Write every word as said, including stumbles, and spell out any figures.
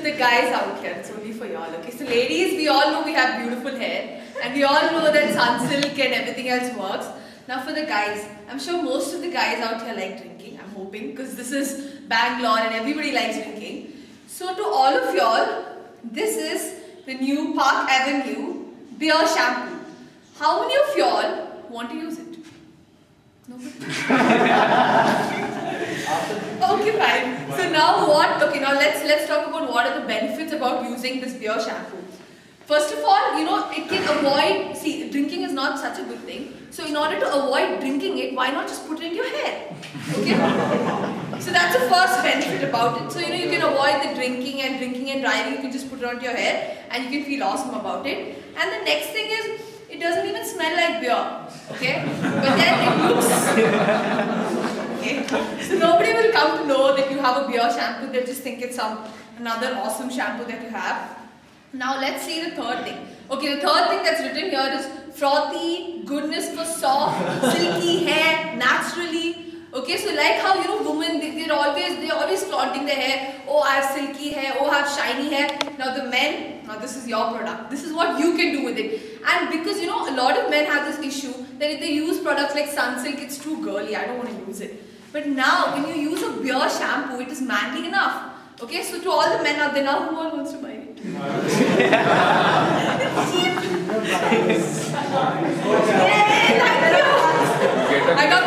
the guys out here, it's only for y'all, okay? So ladies, we all know we have beautiful hair, and we all know that Sunsilk and everything else works. Now for the guys, I'm sure most of the guys out here like drinking, I'm hoping, because this is Bangalore and everybody likes drinking. So to all of y'all, this is the new Park Avenue beer shampoo. How many of y'all want to use it? Nobody? Okay, fine. So now what? Okay, now let's let's talk about what are the benefits about using this beer shampoo. First of all, you know, it can avoid, see, drinking is not such a good thing. So in order to avoid drinking it, why not just put it in your hair? Okay? So that's the first benefit about it. So, you know, you can avoid the drinking and drinking and driving. You can just put it onto your hair and you can feel awesome about it. And the next thing is, it doesn't even smell like beer. Okay? But then it looks... Okay? So nobody will come to know that you have a beer shampoo. They'll just think it's some another awesome shampoo that you have. Now let's see the third thing. Okay, the third thing that's written here is frothy, goodness for soft, silky hair, naturally. Okay, so like how, you know, women, they, they're always, they're always flaunting their hair. Oh, I have silky hair. Oh, I have shiny hair. Now the men, now this is your product. This is what you can do with it. And because, you know, a lot of men have this issue that if they use products like Sunsilk, it's too girly. I don't want to use it. But now, when you use a beer shampoo, it is manly enough. Okay, so to all the men out there now, who all wants to buy it? Yay, thank you. I got